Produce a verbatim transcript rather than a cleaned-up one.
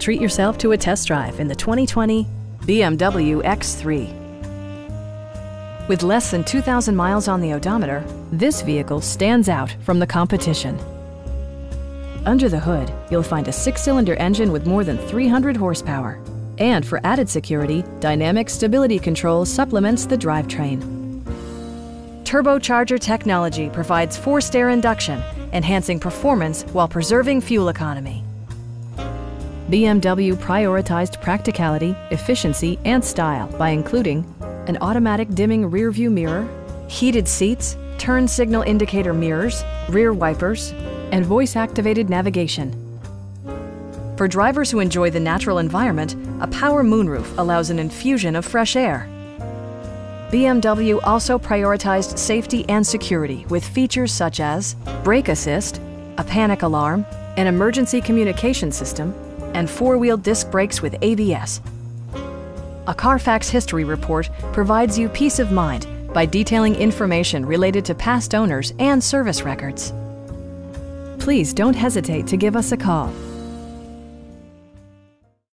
Treat yourself to a test drive in the twenty twenty B M W X three. With less than two thousand miles on the odometer, this vehicle stands out from the competition. Under the hood, you'll find a six-cylinder engine with more than three hundred horsepower. And for added security, dynamic stability control supplements the drivetrain. Turbocharger technology provides forced air induction, enhancing performance while preserving fuel economy. B M W prioritized practicality, efficiency, and style by including an automatic dimming rear-view mirror, heated seats, turn signal indicator mirrors, rear wipers, and voice-activated navigation. For drivers who enjoy the natural environment, a power moonroof allows an infusion of fresh air. B M W also prioritized safety and security with features such as brake assist, a panic alarm, an emergency communication system, and four-wheel disc brakes with A B S. A Carfax history report provides you peace of mind by detailing information related to past owners and service records. Please don't hesitate to give us a call.